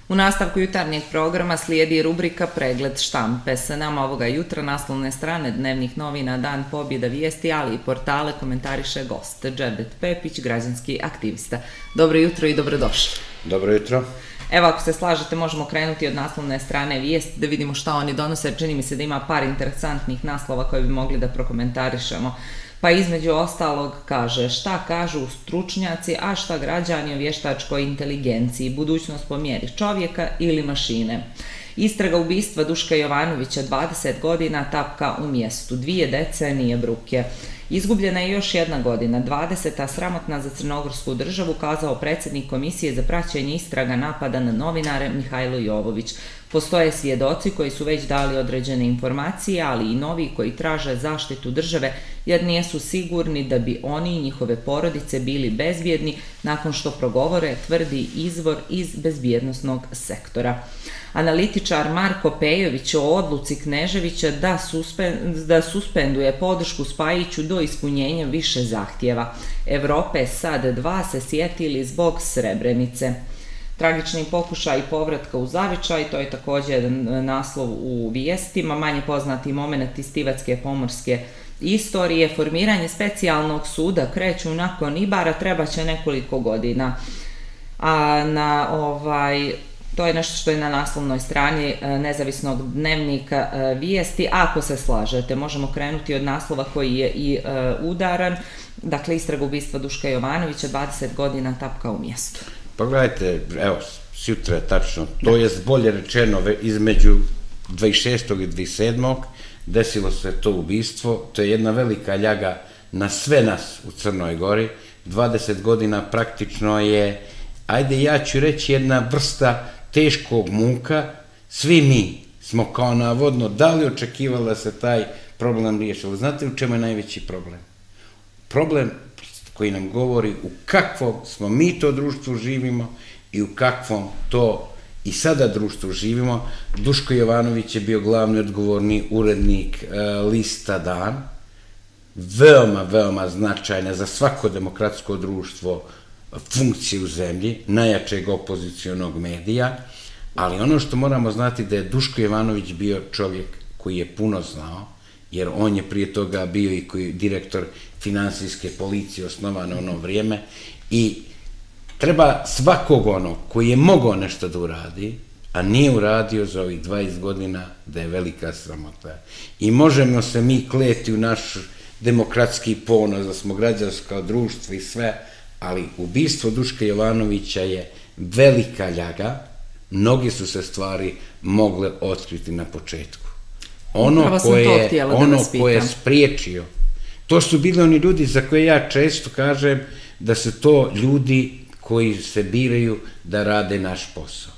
U nastavku jutarnjeg programa slijedi rubrika Pregled štampe. Sa nama ovoga jutra naslovne strane dnevnih novina Dan pobjeda vijesti, ali i portale komentariše gost Dževdet Pepić, građanski aktivista. Dobro jutro i dobrodošli. Dobro jutro. Evo, ako se slažete, možemo krenuti od naslovne strane vijesti da vidimo šta oni donose. Čini mi se da ima par interesantnih naslova koje bi mogli da prokomentarišemo. Pa između ostalog kaže šta kažu stručnjaci, a šta građani o vještačkoj inteligenciji, budućnost po mjeri čovjeka ili mašine. Istraga ubistva Duška Jovanovića, 20 godina, tapka u mjestu, 2 decenije bruke. Izgubljena je još jedna godina, 20. sramotna za crnogorsku državu, kazao predsjednik Komisije za praćenje istraga napada na novinare Mihajlo Jovović. Postoje svjedoci koji su već dali određene informacije, ali i novi koji traže zaštitu države jer nisu sigurni da bi oni i njihove porodice bili bezbjedni nakon što progovore, tvrdi izvor iz bezbjednosnog sektora. Analitičar Marko Pejović o odluci Kneževića da suspenduje podršku Spajiću do ispunjenja više zahtjeva. Evrope sad 2 se sjetili zbog Srebrenice. Tragični pokušaj povratka u zavičaj, to je također naslov u vijestima, manje poznati moment iz tivatske pomorske istorije. Formiranje specijalnog suda kreću nakon Ibara, treba će nekoliko godina. To je nešto što je na naslovnoj strani nezavisnog dnevnika vijesti. Ako se slažete, možemo krenuti od naslova koji je i udaran. Dakle, istraga ubistva Duška Jovanovića, 20 godina, tapka u mjestu. Pa gledajte, evo, sutra je tačno, to je bolje rečeno između 26. i 27. desilo se to ubistvo, to je jedna velika ljaga na sve nas u Crnoj Gori, 20 godina praktično je, ajde ja ću reći, jedna vrsta teškog muka, svi mi smo kao navodno dali očekivali da se taj problem riješilo. Znate u čemu je najveći problem? Problem koji nam govori u kakvom smo mi to društvu živimo i u kakvom to i sada društvu živimo. Duško Jovanović je bio glavni odgovorni urednik lista Dan, veoma, veoma značajna za svako demokratsko društvo funkcije u zemlji, najjačeg opozicionog medija, ali ono što moramo znati da je Duško Jovanović bio čovjek koji je puno znao, jer on je prije toga bio i direktor finansijske policije osnovane ono vrijeme i treba svakog onog koji je mogao nešto da uradi, a nije uradio za ovih 20 godina, da je velika sramota. I možemo se mi kleti u naš demokratski ponos, da smo građansko društvo i sve, ali ubistvo Duška Jovanovića je velika ljaga, mnogi su se stvari mogle otkriti na početku. Ono ko je spriječio, to su bili oni ljudi za koje ja često kažem da su to ljudi koji se biraju da rade naš posao.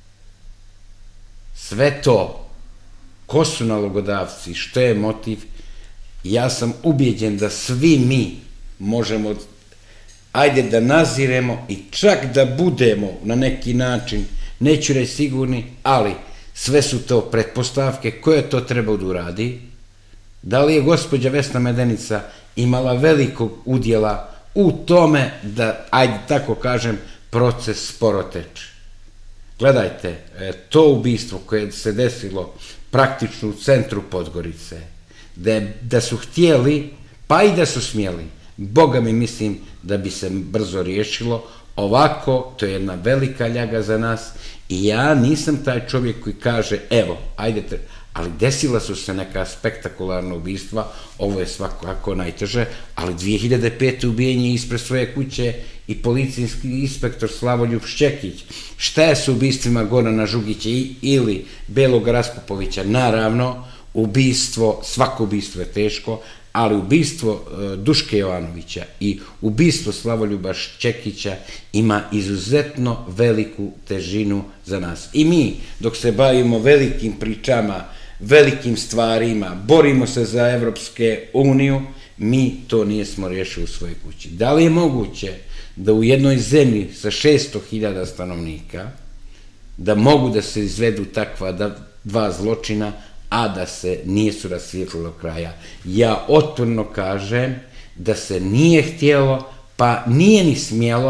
Sve to, ko su nalogodavci, što je motiv, ja sam ubijeđen da svi mi možemo, ajde da naziremo i čak da budemo na neki način, neću reći sigurni, ali sve su to pretpostavke koje to treba da uradi. Da li je gospođa Vesna Medenica imala velikog udjela u tome da, ajde tako kažem, proces sporo teče? Gledajte, to ubistvo koje se desilo praktično u centru Podgorice, da su htjeli, pa i da su smjeli, Boga mi mislim da bi se brzo riješilo. Ovako, to je jedna velika ljaga za nas i ja nisam taj čovjek koji kaže, evo, ajdete, ali desila su se neka spektakularna ubistva, ovo je svakako najteže, ali 2005. ubijen je ispred svoje kuće i policijski inspektor Slavoljub Šćekić. Šta je sa ubistvima Gorana Žugića ili Belog Raspupovića? Naravno, svako ubistvo je teško, ali ubistvo Duške Jovanovića i ubistvo Slavoljuba Šćekića ima izuzetno veliku težinu za nas. I mi, dok se bavimo velikim pričama, velikim stvarima, borimo se za Evropske uniju, mi to nismo riješili u svojoj kući. Da li je moguće da u jednoj zemlji sa 600.000 stanovnika da mogu da se izvedu takva dva zločina, a da se nisu rasvijetlilo kraja? Ja otvoreno kažem da se nije htjelo, pa nije ni smjelo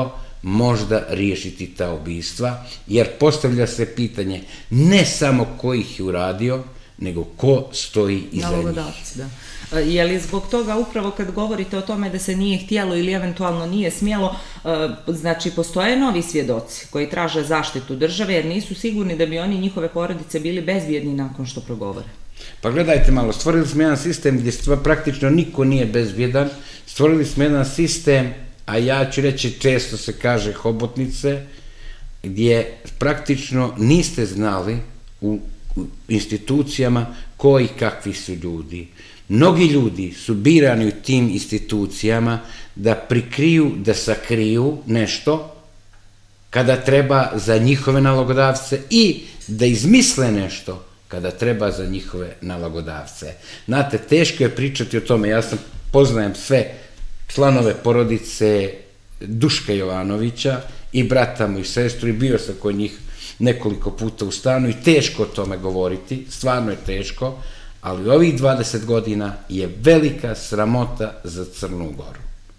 možda riješiti ta ubistva, jer postavlja se pitanje ne samo ko ih je uradio, nego ko stoji iza njih. Nalogodavci, da. Je li zbog toga upravo kad govorite o tome da se nije htjelo ili eventualno nije smjelo, znači postoje novi svjedoci koji traže zaštitu države jer nisu sigurni da bi oni i njihove porodice bili bezbjedni nakon što progovore? Pa gledajte malo, stvorili smo jedan sistem gdje praktično niko nije bezbjedan, stvorili smo jedan sistem, a ja ću reći često se kaže hobotnice, gdje praktično niste znali u institucijama koji kakvi su ljudi. Mnogi ljudi su birani u tim institucijama da prikriju, da sakriju nešto kada treba za njihove nalogodavce i da izmisle nešto kada treba za njihove nalogodavce. Znate, teško je pričati o tome, ja poznajem sve članove porodice Duška Jovanovića i brata mu i sestru i bio sam kod njih nekoliko puta u stanu i teško o tome govoriti, stvarno je teško, ali ovih 20 godina je velika sramota za Crnu Goru.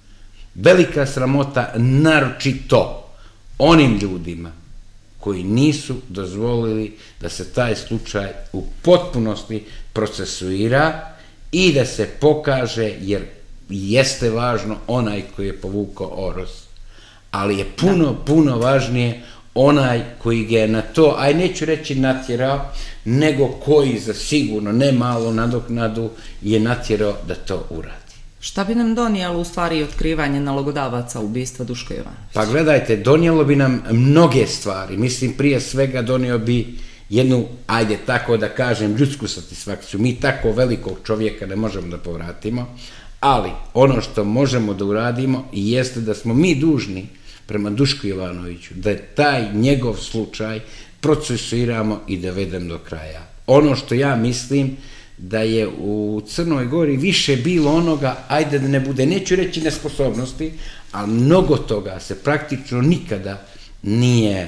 Velika sramota naročito onim ljudima koji nisu dozvolili da se taj slučaj u potpunosti procesuira i da se pokaže, jer jeste važno onaj koji je povukao oros, ali je puno važnije onaj koji ga je na to, aj neću reći natjerao, nego koji za sigurno, ne malo nadoknadu, je natjerao da to uradi. Šta bi nam donijelo u stvari otkrivanje nalogodavaca ubistva Duška Jovanovića? Pa gledajte, donijelo bi nam mnoge stvari. Mislim, prije svega donio bi jednu, ajde tako da kažem, ljudsku satisfakciju. Mi tako velikog čovjeka ne možemo da povratimo, ali ono što možemo da uradimo jeste da smo mi dužni prema Dušku Jovanoviću, da je taj njegov slučaj procesuiramo i da vedem do kraja. Ono što ja mislim da je u Crnoj Gori više bilo onoga, ajde da ne bude, neću reći nesposobnosti, ali mnogo toga se praktično nikada nije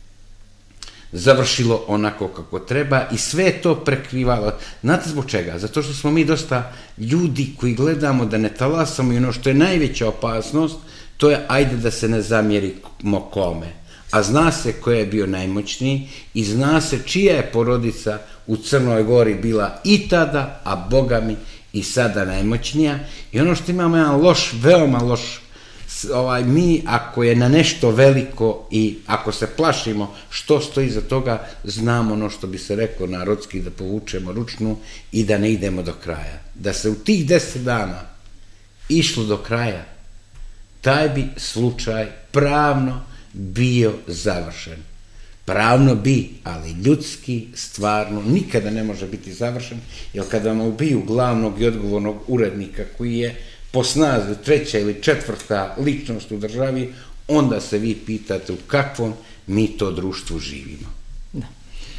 završilo onako kako treba i sve je to prekrivalo. Znate zbog čega? Zato što smo mi dosta ljudi koji gledamo da ne talasamo i ono što je najveća opasnost, to je ajde da se ne zamjerimo kome. A zna se ko je bio najmoćniji i zna se čija je porodica u Crnoj Gori bila i tada, a Boga mi i sada najmoćnija. I ono što imamo jedan loš, veoma loš, mi ako je na nešto veliko i ako se plašimo što stoji iza toga, znamo ono što bi se reklo narodski, da povučemo ručnu i da ne idemo do kraja. Da se u tih 10 dana išlo do kraja, taj bi slučaj pravno bio završen. Pravno bi, ali ljudski, stvarno, nikada ne može biti završen, jer kada vam ubiju glavnog i odgovornog urednika koji je po snazi 3. ili 4. ličnost u državi, onda se vi pitate u kakvom mi to društvu živimo. Da.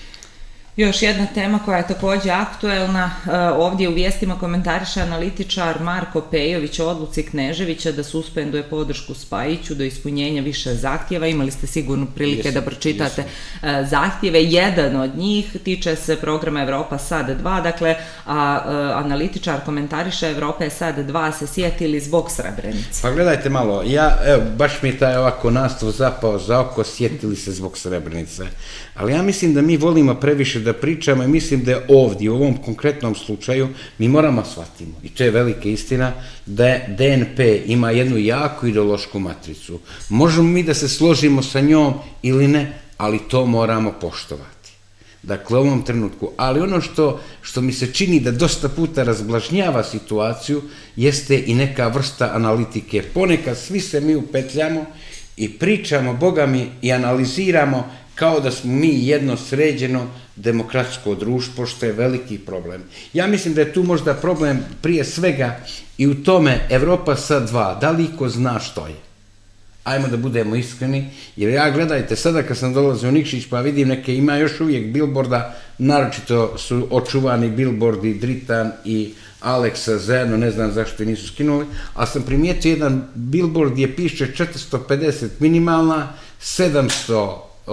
Još jedna tema koja je također aktuelna, ovdje u vijestima komentariše analitičar Marko Pejović o odluci Kneževića da suspenduje podršku Spajiću do ispunjenja više zahtjeva. Imali ste sigurno prilike da pročitate zahtjeve. Jedan od njih tiče se programa Evropa Sad 2, dakle, analitičar komentariše Evropa je Sad 2 se sjetili zbog Srebrenice. Pa gledajte malo, baš mi je taj ovako naslov zapao za oko, sjetili se zbog Srebrenice. Ali ja mislim da mi volimo previše da pričamo i mislim da je ovdje, u ovom konkretnom slučaju, mi moramo shvatimo, i to je velika istina, da DNP ima jednu jaku ideološku matricu. Možemo mi da se složimo sa njom ili ne, ali to moramo poštovati. Dakle, u ovom trenutku. Ali ono što mi se čini da dosta puta razblažnjava situaciju, jeste i neka vrsta analitike. Ponekad svi se mi upetljamo i pričamo, Boga mi, i analiziramo kao da smo mi jedno sređeno demokratsko društvo, što je veliki problem. Ja mislim da je tu možda problem prije svega i u tome Evropa Sad 2, da li iko zna što je? Ajmo da budemo iskreni, jer ja gledajte, sada kad sam dolazio u Nikšić pa vidim neke, ima još uvijek bilborda, naročito su očuvani bilbordi Dritan i Aleksa zajedno, ne znam zašto nisu skinuli, ali sam primijetio jedan bilbord gdje piše 450 minimalna, 700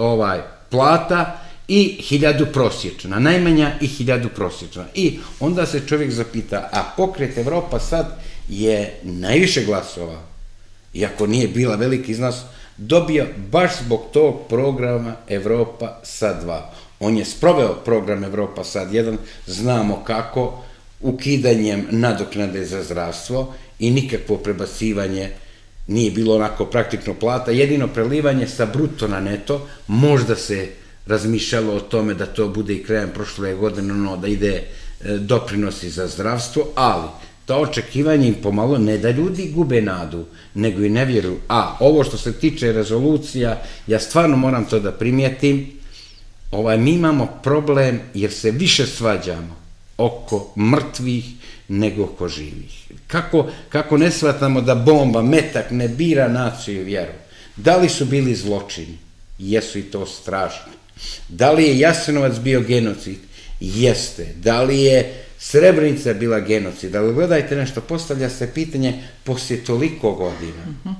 plata i 1000 prosječna, najmanja i 1000 prosječna. I onda se čovjek zapita, a pokret Evropa Sad je najviše glasova, iako nije bila veliki iznos, dobio baš zbog tog programa Evropa Sad 2. On je sproveo program Evropa Sad 1, znamo kako, ukidanjem nadoknade za zdravstvo i nikakvo prebacivanje nije bilo onako praktično plata, jedino prelivanje sa bruto na neto, možda se razmišljalo o tome da to bude i krajem prošle godine, da ide doprinosi za zdravstvo, ali ta očekivanje im pomalo ne da ljudi gube nadu, nego i ne vjeruju. A ovo što se tiče rezolucija, ja stvarno moram to da primijetim, mi imamo problem jer se više svađamo oko mrtvih nego oko živih. Kako ne shvatamo da bomba, metak ne bira naciju i vjeru? Da li su bili zločini? Jesu i to strašni. Da li je Jasenovac bio genocid? Jeste. Da li je Srebrenica bila genocid? Ali gledajte nešto, postavlja se pitanje poslije toliko godina.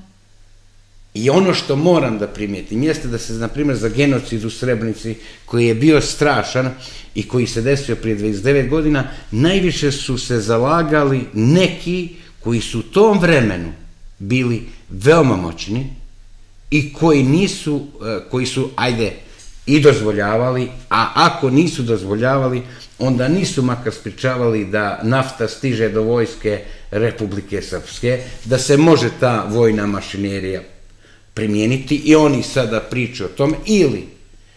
I ono što moram da primijetim jeste da se, na primjer, za genocid u Srebrenici, koji je bio strašan i koji se desio prije 29 godina, najviše su se zalagali neki koji su u tom vremenu bili veoma moćni i koji su, ajde, i dozvoljavali, a ako nisu dozvoljavali, onda nisu makar sprječavali da nafta stiže do vojske Republike Srpske, da se može ta vojna mašinerija primijeniti i oni sada pričaju o tome. Ili,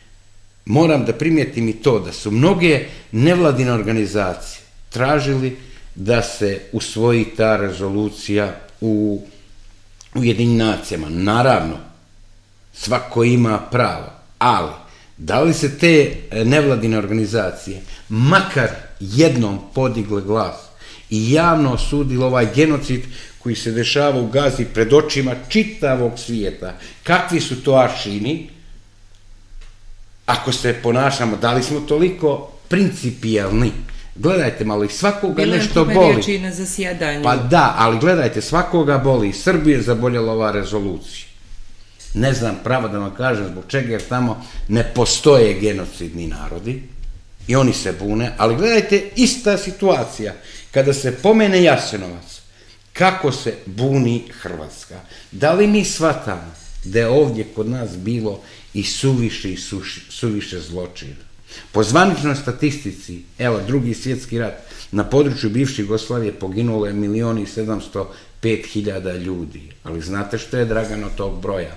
moram da primijetim i to, da su mnoge nevladine organizacije tražili da se usvoji ta rezolucija u Ujedinjenim nacijama. Naravno, svako ima pravo, ali da li se te nevladine organizacije makar jednom podigle glas i javno osudile ovaj genocid koji se dešava u Gazi pred očima čitavog svijeta? Kakvi su to aršini ako se ponašamo? Da li smo toliko principijelni? Gledajte malo, i svakoga nešto boli. Pa da, ali gledajte, svakoga boli. Srbiju je zaboljela ova rezolucija. Ne znam pravo da vam kažem zbog čega, jer tamo ne postoje genocidni narodi i oni se bune, ali gledajte, ista situacija kada se pomene Jasenovac, kako se buni Hrvatska. Da li mi shvatamo da je ovdje kod nas bilo i suviše zločina? Po zvaničnoj statistici, evo, Drugi svjetski rat, na području bivše Jugoslavije poginulo je 1.705.000 ljudi. Ali znate što je, Dragan, od tog broja?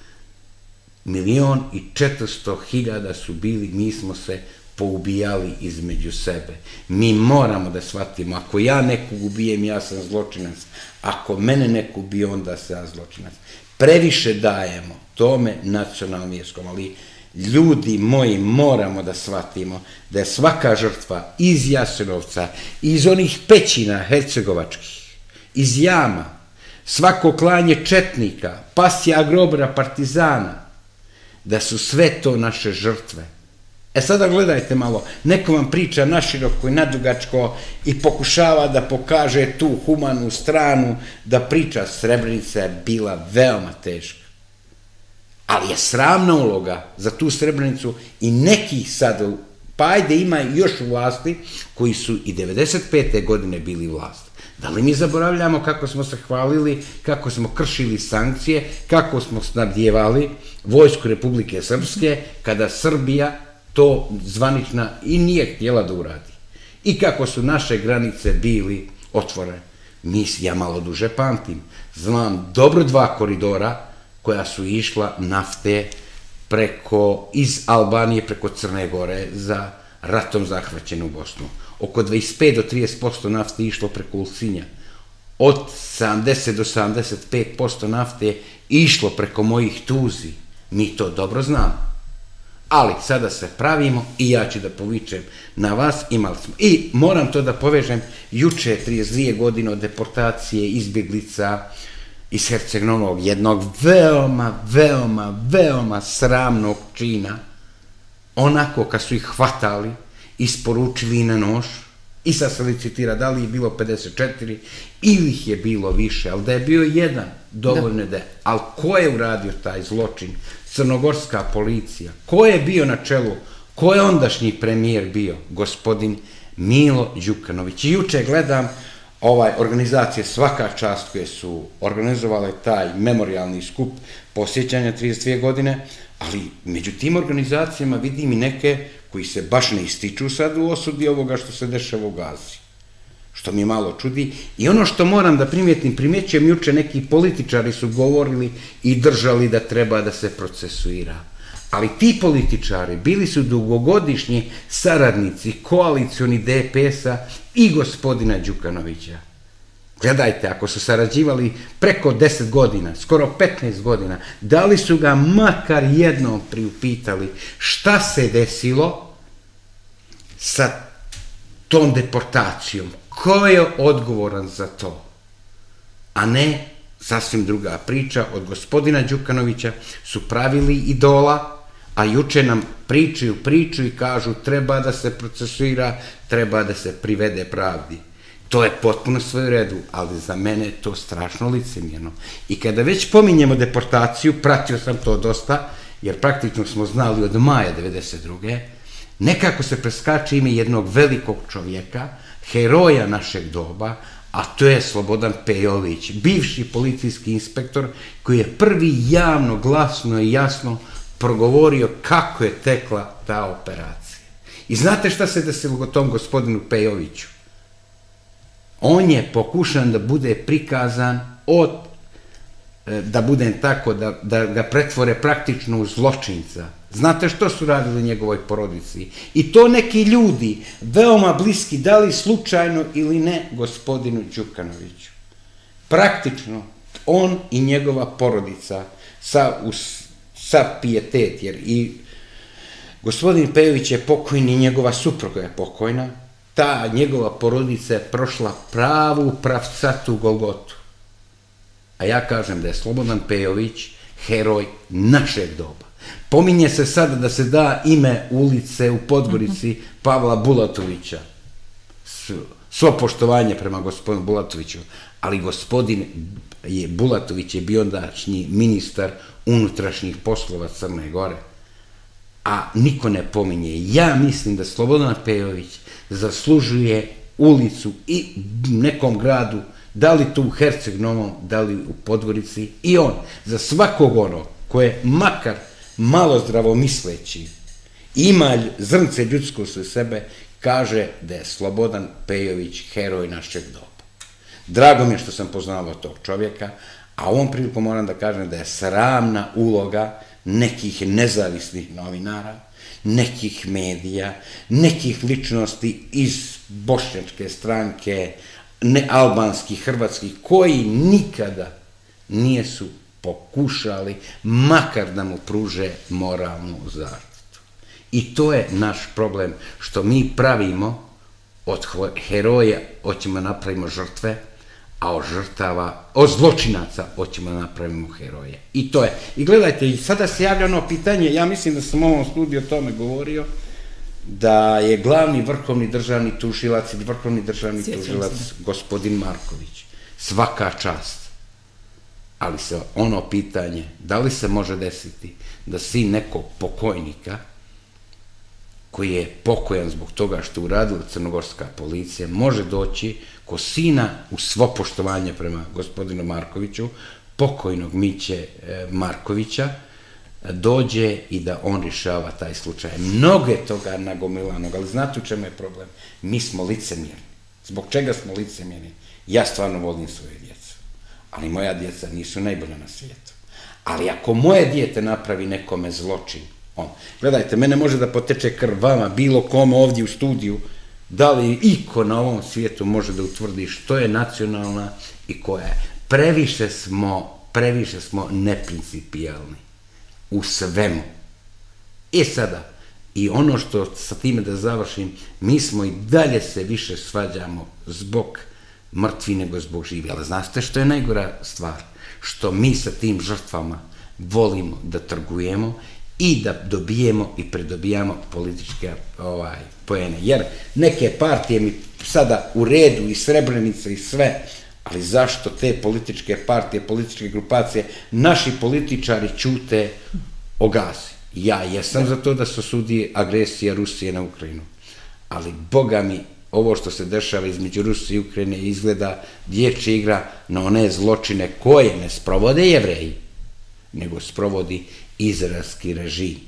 1.400.000 su bili, mi smo se poubijali između sebe. Mi moramo da shvatimo, ako ja nekog ubijem, ja sam zločinac. Ako mene neko ubije, onda sam ja zločinac. Previše dajemo tome nacionalno-vjerskom, ali ljudi moji, moramo da shvatimo da je svaka žrtva iz Jasenovca, iz onih pećina hercegovačkih, iz jama, svako klanje četnika, pasja agrobra partizana, da su sve to naše žrtve. Sada gledajte malo, neko vam priča naširoko i nadugačko i pokušava da pokaže tu humanu stranu, da priča Srebrenica je bila veoma teška. Ali je sramna uloga za tu Srebrenicu i neki sad, pa ajde ima još u vlasti, koji su i 95. godine bili vlast. Da li mi zaboravljamo kako smo se hvalili, kako smo kršili sankcije, kako smo snabdjevali vojsku Republike Srpske, kada Srbija to zvanična i nije htjela da uradi. I kako su naše granice bili otvorene. Ja malo duže pamtim. Znam dobro 2 koridora koja su išla nafte iz Albanije preko Crne Gore za ratom zahvaćenu Bosnu. Oko 25 do 30% nafte išlo preko Ulcinja. Od 70 do 75% nafte išlo preko mojih Tuzi. Mi to dobro znamo. Ali sada se pravimo i ja ću da povičem na vas, imali smo. I moram to da povežem, juče 32 godine od deportacije izbjeglica iz Herceg-Novog, jednog veoma sramnog čina, onako kad su ih hvatali, isporučili na nož i sad se licitira da li je bilo 54 ili ih je bilo više, ali da je bio jedan, dovoljno da je. Ali ko je uradio taj zločin? Crnogorska policija. Ko je bio na čelu? Ko je ondašnji premijer bio? Gospodin Milo Đukanović. I juče gledam organizacije svaka čast koje su organizovale taj memorialni skup posjećanja 32 godine, ali među tim organizacijama vidim i neke koji se baš ne ističu sad u osudi ovoga što se dešava u Gazi. Što mi malo čudi. I ono što moram da primjećujem juče, neki političari su govorili i držali da treba da se procesuira. Ali ti političari bili su dugogodišnji saradnici koalicioni DPS-a i gospodina Đukanovića. Gledajte, ako su sarađivali preko 10 godina, skoro 15 godina, da li su ga makar jednom priupitali šta se desilo sa tom deportacijom? Ko je odgovoran za to? A ne, sasvim druga priča, od gospodina Đukanovića su pravili idola, a juče nam priču i kažu treba da se procesuira, treba da se privede pravdi. To je potpuno sve u redu, ali za mene je to strašno licemjerno. I kada već pominjemo deportaciju, pratio sam to dosta, jer praktično smo znali od maja 1992. Nekako se preskače ime jednog velikog čovjeka, heroja našeg doba, a to je Slobodan Pejović, bivši policijski inspektor koji je prvi javno, glasno i jasno progovorio kako je tekla ta operacija. I znate šta se desilo tom gospodinu Pejoviću? On je pokušan da bude prikazan da budem tako, da ga pretvore praktično u zločinca. Znate što su radili njegovoj porodici? I to neki ljudi, veoma bliski, da li slučajno ili ne, gospodinu Đukanoviću. Praktično, on i njegova porodica, sav pijetet, jer i gospodin Pejović je pokojni, i njegova supruga je pokojna, ta njegova porodica je prošla pravu pravcatu Golgotu. A ja kažem da je Slobodan Pejović heroj našeg doba. Pominje se sada da se da ime ulice u Podgorici Pavla Bulatovića. Svo poštovanje prema gospodinu Bulatoviću, ali gospodin Bulatović je bio ondašnji ministar unutrašnjih poslova Crne Gore. A niko ne pominje. Ja mislim da Slobodan Pejović zaslužuje ulicu i nekom gradu, da li tu u Herceg Novom, da li u Podgorici, i on, za svakog onog koje makar malo zdravomisleći, ima zrnce ljudskosti u sebe, kaže da je Slobodan Pejović heroj našeg doba. Drago mi je što sam poznavao tog čovjeka, a ovom priliku moram da kažem da je sramna uloga nekih nezavisnih novinara, nekih medija, nekih ličnosti iz bošnjačke stranke, albanskih, hrvatskih, koji nikada nisu pokušali makar da mu pruže moralnu zaštitu. I to je naš problem, što mi pravimo od heroja, hoćemo napravimo žrtve, a od zločinaca hoćemo napravimo heroje. I to je. I gledajte, i sada se javlja ono pitanje, ja mislim da sam u ovom studiju o tome govorio, da je glavni vrhovni državni tužilac ili vrhovni državni tužilac gospodin Marković. Svaka čast. Ali se ono pitanje, da li se može desiti da sin nekog pokojnika, koji je pokojan zbog toga što je uradila crnogorska policija, može doći ko sina, u svo poštovanje prema gospodinu Markoviću, pokojnog Miće Markovića, dođe i da on rješava taj slučaj. Mnogo je toga nagomilanog, ali znate u čemu je problem? Mi smo licemjerni. Zbog čega smo licemjerni? Ja stvarno volim svoje djecu, ali moja djeca nisu najbolja na svijetu. Ali ako moje dijete napravi nekome zločin, gledajte, mene može da poteče krv vama, bilo kome ovdje u studiju, da li iko na ovom svijetu može da utvrdi što je nacionalna i koja je. Previše smo neprincipijalni u svemu. I sada, i ono što sa time da završim, mi smo i dalje se više svađamo zbog mrtvi nego zbog živi. Ali znate što je najgora stvar? Što mi sa tim žrtvama volimo da trgujemo i da dobijemo i predobijamo političke poene. Jer neke partije mi sada u redu, i Srebrenica i sve, ali zašto te političke partije, političke grupacije, naši političari ćute o Gazi? Ja jesam za to da se osudi agresija Rusije na Ukrajinu, ali Boga mi, ovo što se dešava između Rusije i Ukrajine izgleda dječja igra na one zločine koje ne sprovode Jevreji, nego sprovodi izraelski režim.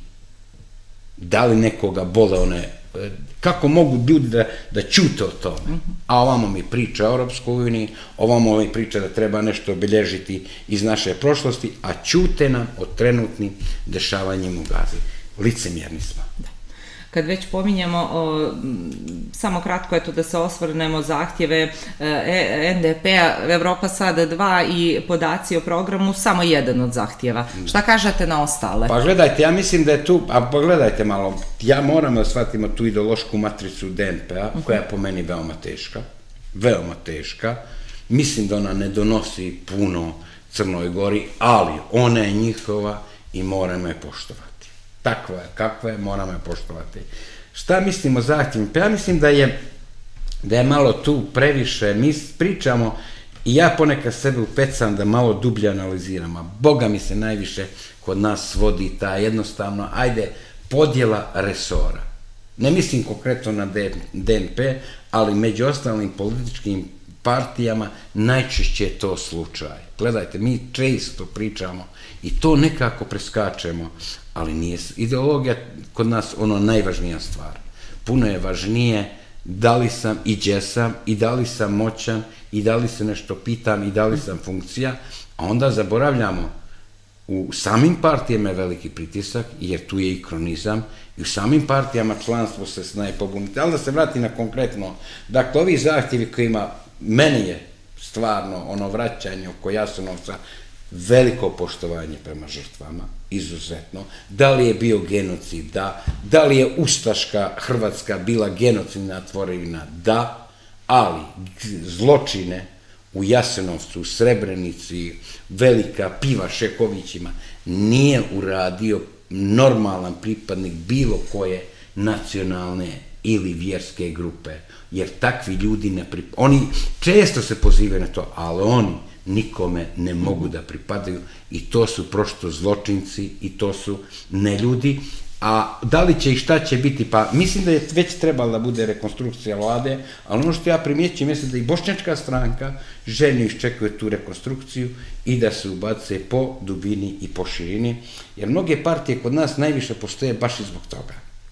Da li nekoga bole one, kako mogu ljudi da ćute o tome? A ovamo mi priča o Europskoj uniji, ovamo mi priča da treba nešto obilježiti iz naše prošlosti, a ćute nam o trenutnim dešavanjima u Gazi. Licemjerni smo. Kad već pominjemo, samo kratko eto da se osvrnemo zahtjeve NDP-a, Evropa Sada 2 i podaci o programu, samo jedan od zahtjeva. Šta kažete na ostale? Pa gledajte, ja mislim da je tu, a pogledajte malo, ja moram da shvatimo tu ideološku matricu DNP-a, koja je po meni veoma teška, mislim da ona ne donosi puno Crnoj Gori, ali ona je njihova i moramo je poštovati. Takva je, kakva je, moramo je poštovati. Šta mislim o zahtjevima? Pa ja mislim da je malo tu previše, mi pričamo i ja ponekad sebe upecam da malo dublje analiziram, a Boga mi se najviše kod nas vodi ta jednostavno, ajde, podjela resora. Ne mislim konkretno na DNP, ali među ostalim političkim partijama najčešće je to slučaj. Gledajte, mi često pričamo i to nekako preskačemo, ali nije ideologija kod nas ono najvažnija stvar. Puno je važnije da li sam i gdje sam, i da li sam moćan, i da li se nešto pitam, i da li sam funkcija, a onda zaboravljamo u samim partijama je veliki pritisak, jer tu je i kronizam, i u samim partijama članstvo se snaje pobuniti. Ali da se vrati na konkretno, dakle, ovi zahtjevi kojima meni je stvarno ono vraćanje oko Jasenovca, veliko poštovanje prema žrtvama, izuzetno. Da li je bio genocid? Da. Da li je ustaška Hrvatska bila genocidna tvorevina? Da. Ali zločine u Jasenovcu, u Srebrenici, Velika Piva, Šekovićima nije uradio normalan pripadnik bilo koje nacionalne ili vjerske grupe. Jer takvi ljudi ne pripadaju. Oni često se pozivaju na to, ali oni nikome ne mogu da pripadaju i to su prosto zločinci i to su neljudi. A da li će i šta će biti, pa mislim da je već trebala da bude rekonstrukcija vlade, ali ono što ja primjećujem jeste da i bošnjačka stranka željno iščekuje tu rekonstrukciju i da se ubace po dubini i po širini, jer mnoge partije kod nas najviše postoje baš i zbog toga.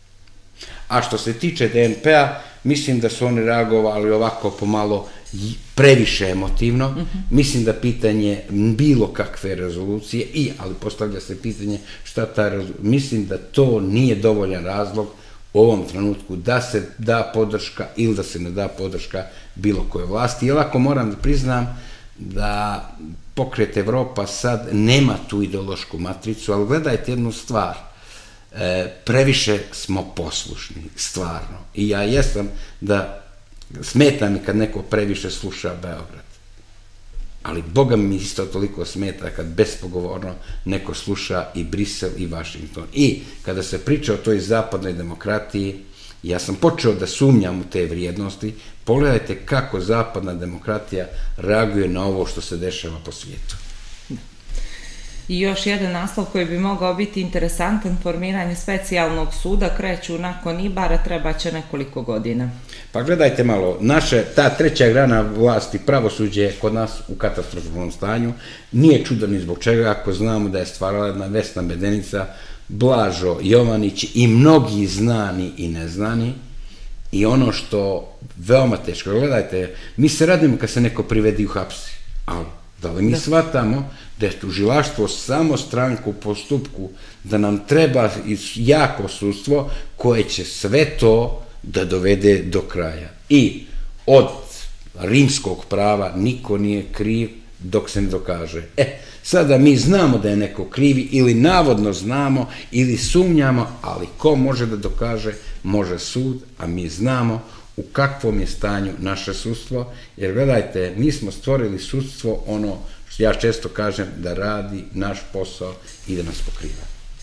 A što se tiče DNP-a, mislim da su oni reagovali ovako pomalo previše emotivno. Mislim da pitanje bilo kakve rezolucije, ali postavlja se pitanje šta ta rezolucija, mislim da to nije dovoljan razlog u ovom trenutku da se da podrška ili da se ne da podrška bilo koje vlasti. I ovako moram da priznam da Pokret Evropa sad nema tu ideološku matricu, ali gledajte jednu stvar. Previše smo poslušni, stvarno. I ja jesam da smeta mi kad neko previše sluša Beograd. Ali Boga mi isto toliko smeta kad bespogovorno neko sluša i Brisel i Vašington. I kada se priča o toj zapadnoj demokratiji, ja sam počeo da sumnjam u te vrijednosti. Pogledajte kako zapadna demokratija reaguje na ovo što se dešava po svijetu. I još jedan naslov koji bi mogao biti interesantan, formiranje specijalnog suda, kreću nakon Ibara, treba će nekoliko godina. Pa gledajte malo, ta treća grana vlasti, pravosuđe je kod nas u katastrofalnom stanju, nije čudo ni zbog čega, ako znamo da je stvarala jedna Vesna Medenica, Blažo Jovanić i mnogi znani i neznani, i ono što veoma teško, gledajte, mi se radimo kad se neko privedi u hapsi, ali da li mi shvatamo da je tužilaštvo samo stranku u postupku, da nam treba jako sudstvo koje će sve to da dovede do kraja. I od rimskog prava niko nije kriv dok se ne dokaže. Sada mi znamo da je neko krivi ili navodno znamo ili sumnjamo, ali ko može da dokaže? Može sud, a mi znamo u kakvom je stanju naše sudstvo, jer gledajte, mi smo stvorili sudstvo, ono što ja često kažem, da radi naš posao i da nas pokriva.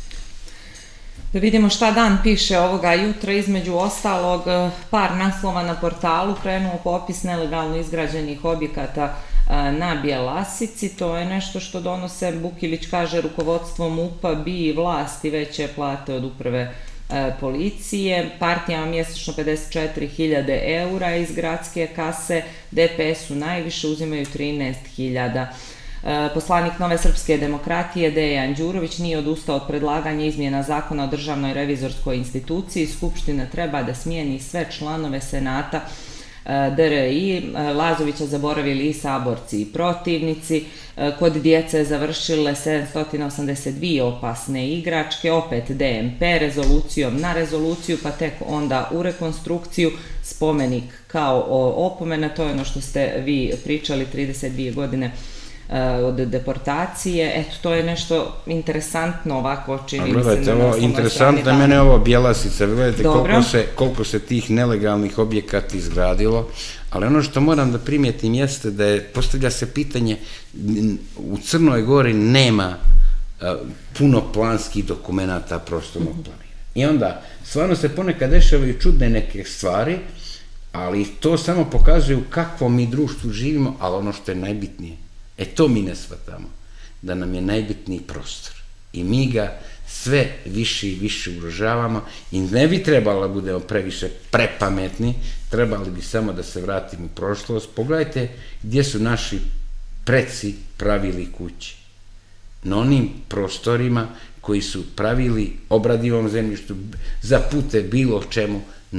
Da vidimo šta Dan piše ovoga jutra, između ostalog par naslova na portalu, krenuo popis nelegalno izgrađenih objekata na Bjelasici, to je nešto što donose, Bukilić kaže, rukovodstvo MUP-a bi vlasti veće plate od uprave policije, partijama mjesečno 54.000 eura iz gradske kase, DPS-u najviše uzimaju 13.000. Poslanik Nove srpske demokratije Dejan Đurović nije odustao od predlaganja izmjena zakona o državnoj revizorskoj instituciji. Skupština treba da smijeni sve članove Senata DRI. Lazovića zaboravili i saborci i protivnici. Kod djece završile 782 opasne igračke, opet DMP rezolucijom na rezoluciju, pa tek onda u rekonstrukciju, spomenik kao opomena. To je ono što ste vi pričali, 32 godine od deportacije. Eto, to je nešto interesantno ovako, čini mi se. Gledajte, ovo interesantno, mene ovo Bjelasica, gledajte koliko se tih nelegalnih objekata izgradilo, ali ono što moram da primijetim jeste da je, postavlja se pitanje, u Crnoj Gori nema puno planskih dokumenata prostornog planiranja. I onda, stvarno se ponekad dešavaju čudne neke stvari, ali to samo pokazuju kakvo mi društvu živimo, ali ono što je najbitnije, to mi ne shvatamo, da nam je najbitniji prostor. I mi ga sve više i više ugrožavamo i ne bi trebalo da budemo previše prepametni, trebali bi samo da se vratimo u prošlost. Pogledajte gdje su naši preci pravili kuće. Na onim prostorima koji su pravili obradivom zemljištu, za pute bilo čemu,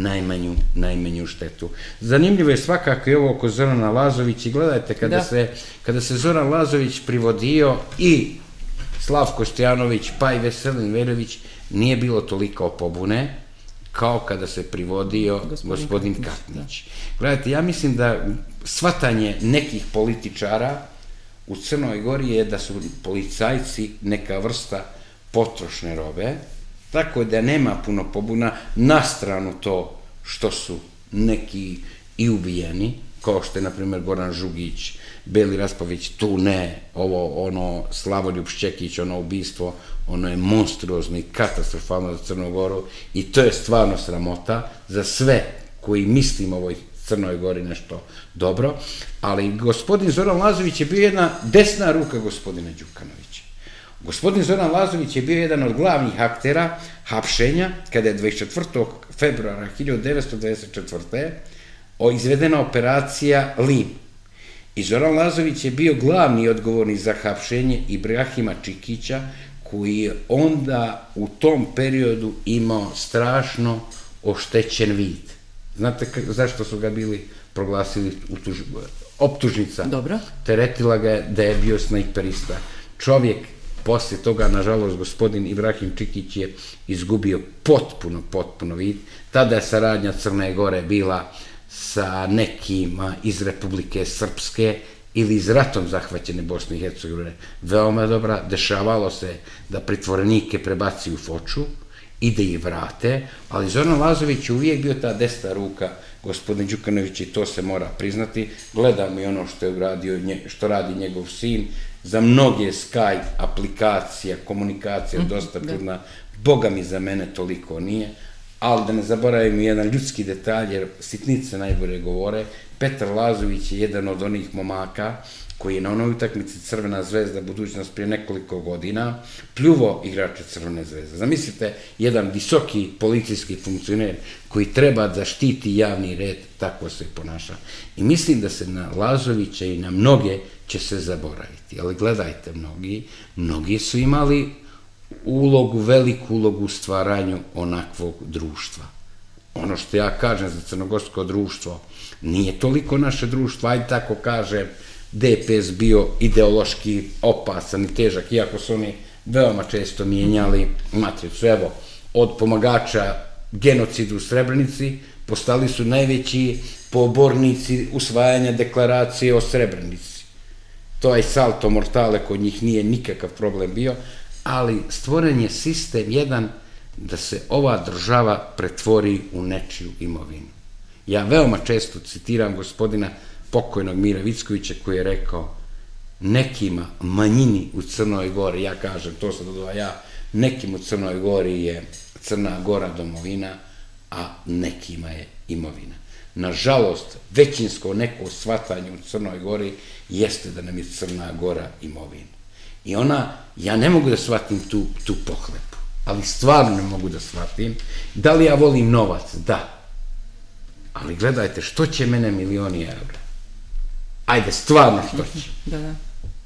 najmanju štetu. Zanimljivo je svakako i ovo oko Zorana Lazovića i gledajte, kada se Zoran Lazović privodio i Slavko Stojanović pa i Veselin Veljović, nije bilo toliko pobune kao kada se privodio gospodin Katnić. Gledajte, ja mislim da shvatanje nekih političara u Crnoj Gori je da su policajci neka vrsta potrošne robe, tako da nema puno pobuna, na stranu to što su neki i ubijeni, kao što je, na primjer, Goran Žugić, Beli Raspović, tu ne, ovo, ono, Slavoljub Šćekić, ono ubistvo, ono je monstruozno i katastrofalno za Crnu Goru i to je stvarno sramota za sve koji mislimo o ovoj Crnoj Gori nešto dobro, ali gospodin Zoran Lazović je bio jedna desna ruka gospodina Đukanovića. Gospodin Zoran Lazović je bio jedan od glavnih aktera hapšenja kada je 24. februara 1994. izvedena operacija Lim. I Zoran Lazović je bio glavni odgovorni za hapšenje Ibrahima Čikića, koji je onda u tom periodu imao strašno oštećen vid. Znate zašto su ga bili proglasili optužnica? Dobro. Teretila ga da je bio snajperista. Čovjek, poslije toga, nažalost, gospodin Ibrahim Čikić je izgubio potpuno vid. Tada je saradnja Crne Gore bila sa nekima iz Republike Srpske ili iz ratom zahvaćene Bosne i Hercegovine veoma dobra. Dešavalo se da pritvorenike prebaci u Foču i da ih vrate, ali Zoran Lazović je uvijek bio ta desna ruka gospodin Đukanović i to se mora priznati. Gledam i ono što je uradio, što radi njegov sin, za mnoge Skype aplikacija, komunikacija dosta čudna, Boga mi za mene toliko nije, ali da ne zaboravimo jedan ljudski detalj, jer sitnice najbolje govore. Petar Lazović je jedan od onih momaka koji je na onoj utakmici Crvena zvezda budućnost prije nekoliko godina pljuvo igrače Crvene zvezde. Zamislite, jedan visoki policijski funkcioner koji treba da štiti javni red, tako se ponaša. I mislim da se na Lazovića i na mnoge će se zaboraviti. Ali gledajte, mnogi su imali veliku ulogu u stvaranju onakvog društva. Ono što ja kažem za crnogorsko društvo nije toliko naše društvo, ajde tako kažem, DPS bio ideološki opasan i težak, iako su oni veoma često mijenjali matricu. Evo, od pomagača genocidu u Srebrenici postali su najveći pobornici usvajanja deklaracije o Srebrenici. To je salto mortale, kod njih nije nikakav problem bio, ali stvoren je sistem jedan da se ova država pretvori u nečiju imovinu. Ja veoma često citiram gospodina pokojnog Mira Vickovića koji je rekao nekima, manjini u Crnoj Gori, ja kažem, to sam dodao ja, nekim u Crnoj Gori je Crna Gora domovina, a nekima je imovina. Nažalost, većinsko neko shvatanje u Crnoj Gori jeste da nam je Crna Gora imovina. I ona, ja ne mogu da shvatim tu pohlepu. ali stvarno ne mogu da shvatim. Da li ja volim novac? Da. Ali gledajte, što će mene milioni evra? Ajde, stvarno što će? Da.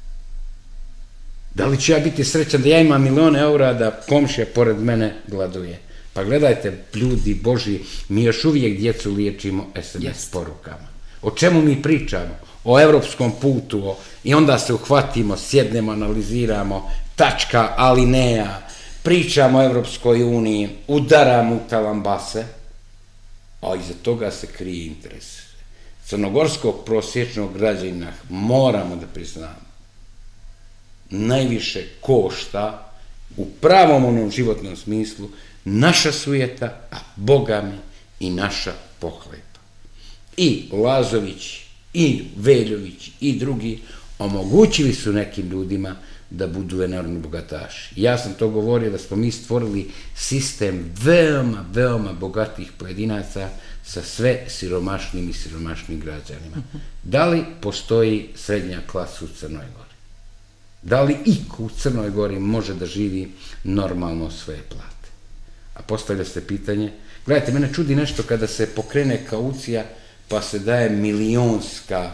Da li ću ja biti srećan da ja imam milione eura, da komšija pored mene gladuje? Pa gledajte, ljudi Božji, mi još uvijek djecu liječimo SMS porukama. O čemu mi pričamo? O evropskom putu, i onda se uhvatimo, sjednemo, analiziramo, tačka, alineja, pričamo o Evropskoj uniji, udaramo u talambase, a iza toga se krije interes. Crnogorskog prosječnog građanina, moramo da priznamo, najviše košta u pravom onom životnom smislu naša sujeta, a Boga mi i naša pohlepa. I Lazović, i Veljović, i drugi omogućili su nekim ljudima da budu enormni bogataši. Ja sam to govorio da smo mi stvorili sistem veoma, veoma bogatih pojedinaca sa sve siromašnim i siromašnim građanima. Da li postoji srednja klasa u Crnoj Gori? Da li iko u Crnoj Gori može da živi normalno svoje plate? A postavlja se pitanje, gledajte, mene čudi nešto kada se pokrene kaucija pa se daje milionska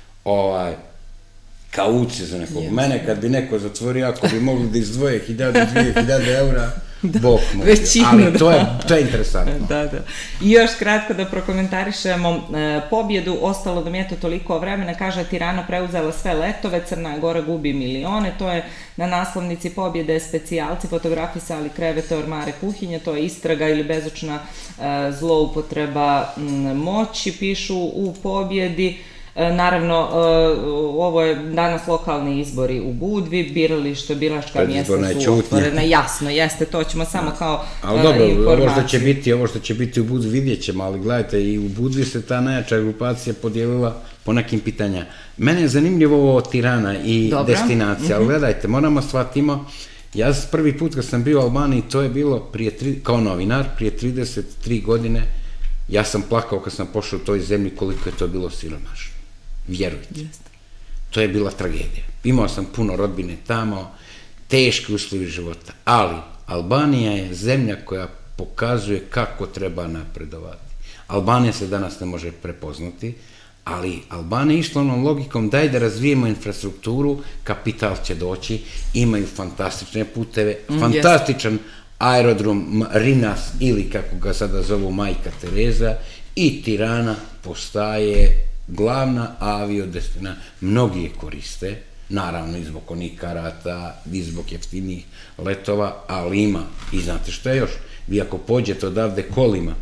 kaucija za nekog. Mene kad bi neko zatvorio, ako bi mogli da izdvoje 1000-2000 eura, Bog mogu. Ali to je interesantno. Da. I još kratko da prokomentarišemo pobjedu, ostalo da mi je to toliko vremena, kaže Tirana preuzela sve letove, Crna Gora gubi milione, to je na naslovnici pobjede specijalci fotografisali krevete, ormare, kuhinje, to je istraga ili bezočna zloupotreba moći, pišu u pobjedi. Naravno, ovo je danas lokalni izbori u Budvi, biralište, biračka mjesta su otvorena, jasno, jeste, to ćemo samo kao informaciju. Ali dobro, ovo što će biti u Budvi vidjet ćemo, ali gledajte, i u Budvi se ta najjača grupacija podijelila po nekim pitanjima. Mene je zanimljivo ovo Tirana i destinacija, ali gledajte, moramo shvatimo, ja prvi put kad sam bio u Albaniji, to je bilo kao novinar, prije 33 godine, ja sam plakao kad sam pošao u toj zemlji koliko je to bilo siromašno. Vjerujte. To je bila tragedija. Imao sam puno rodbine tamo, teški uslovi života, ali Albanija je zemlja koja pokazuje kako treba napredovati. Albanija se danas ne može prepoznati, ali Albanija je išla onom logikom daj da razvijemo infrastrukturu, kapital će doći, imaju fantastične puteve, fantastičan aerodrom Rinas ili kako ga sada zovu Majka Tereza, i Tirana postaje glavna aviodestina. Mnogi je koriste, naravno i zbog onih karata, i zbog jeftinijih letova, ali ima. I znate što je još? Vi ako pođete odavde kolima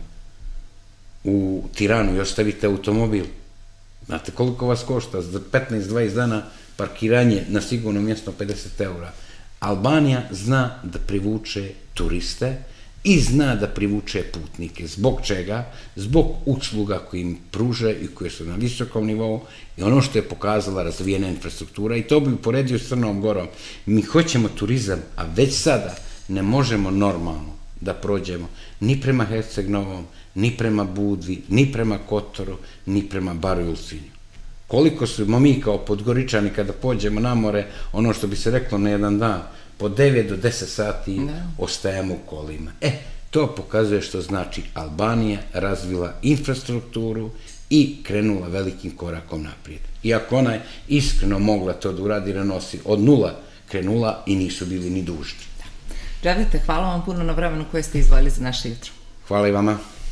u Tiranu i ostavite automobil, znate koliko vas košta? Za 15-20 dana parkiranje na sigurno mjesto 50 eura. Albanija zna da privuče turiste i zna da privuče putnike. Zbog čega? Zbog usluga koje im pruže i koje su na visokom nivou i ono što je pokazala razvijena infrastruktura, i to bi uporedio s Crnom Gorom. Mi hoćemo turizam, a već sada ne možemo normalno da prođemo ni prema Herceg-Novom, ni prema Budvi, ni prema Kotoru, ni prema Baru i Ulcinju. Koliko smo mi kao Podgoričani kada pođemo na more, ono što bi se reklo na jedan dan, po 9 do 10 sati ostajemo u kolima. To pokazuje što znači Albanija razvila infrastrukturu i krenula velikim korakom naprijed. Iako ona je iskreno mogla to da uradi, jer nosi od nula krenula i nisu bili ni dužni. Dževdete, hvala vam puno na vremenu koje ste izdvojili za naše jutro. Hvala i vama.